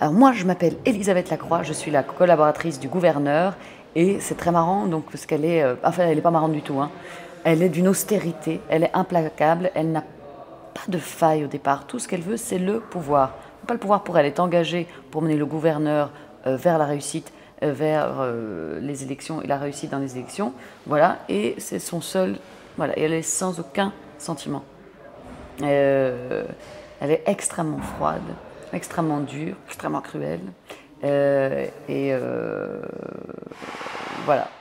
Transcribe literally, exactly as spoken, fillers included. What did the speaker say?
Alors moi, je m'appelle Elisabeth Lacroix, je suis la collaboratrice du gouverneur et c'est très marrant donc, parce qu'elle est, euh, enfin elle n'est pas marrante du tout, hein. Elle est d'une austérité, elle est implacable, elle n'a pas de faille au départ. Tout ce qu'elle veut, c'est le pouvoir. Pas le pouvoir pour elle, elle est engagée pour mener le gouverneur euh, vers la réussite, euh, vers euh, les élections et la réussite dans les élections. Voilà, et c'est son seul, voilà, et elle est sans aucun sentiment. Euh, elle est extrêmement froide, extrêmement dure, extrêmement cruelle. Euh, et euh, voilà.